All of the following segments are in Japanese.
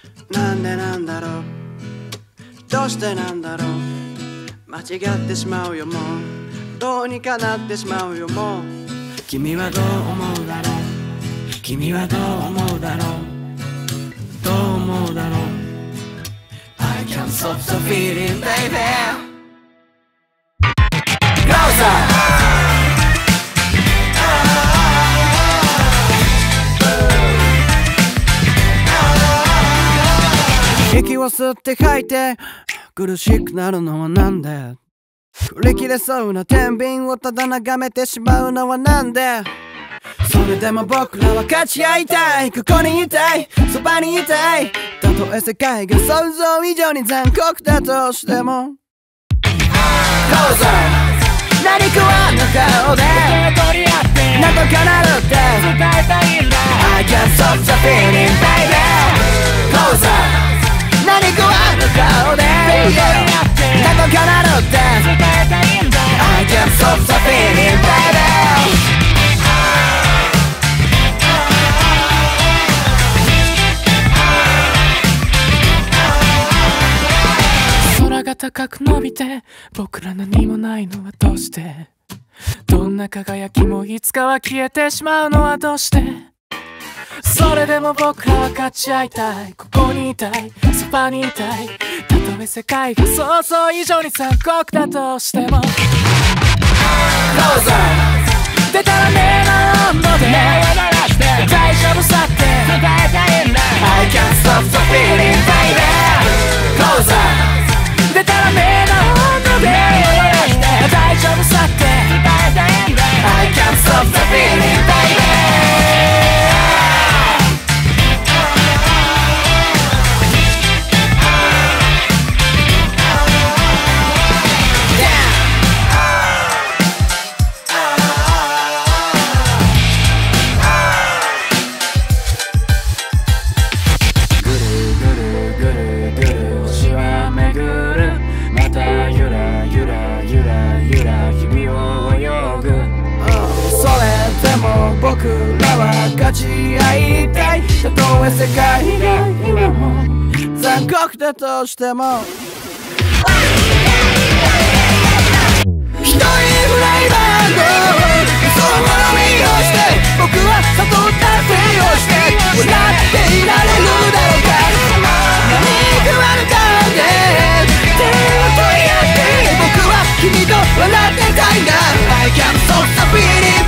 なんでなんだろう、どうしてなんだろう。間違ってしまうよもう、どうにかなってしまうよもう。君はどう思うだろう、君はどう思うだろう、どう思うだろう。 I can't stop the feeling baby。 Closer。息を吸って吐いて苦しくなるのはなんで。振り切れそうな天秤をただ眺めてしまうのはなんで。それでも僕らは勝ち合いたい、ここにいたい、そばにいたい。たとえ世界が想像以上に残酷だとしても Closer。 何食わぬ顔でなんとかなるって伝えたいんだ。 I can't stop the feeling baby。 Closer。何食わぬ顔でなんとかなるって伝えたいんだ。 I can't stop the feeling baby。 空が高く伸びて僕ら何もないのはどうして。どんな輝きもいつかは消えてしまうのはどうして。それでも僕らは勝ち合いたい、ここにいたい、そばにいたい。たとえ世界が想像以上に残酷だとしても Closer。 出たら目の温度で大丈夫さって伝えたいんだ。 I can't stop the feeling baby。 Closer。 出たら目の温度で大丈夫さって伝えたいんだ。 I can't stop the feeling baby。僕らは勝ち合いたい、たとえ世界が今も残酷だとしても。一人フライバーのそのもの見をして僕は悟ったふりをして笑っていられるだろうか。何食わぬ顔で手を取り合って僕は君と笑ってたいんだ。 I can't stop the feeling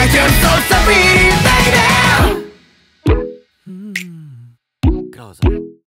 baby。Closer。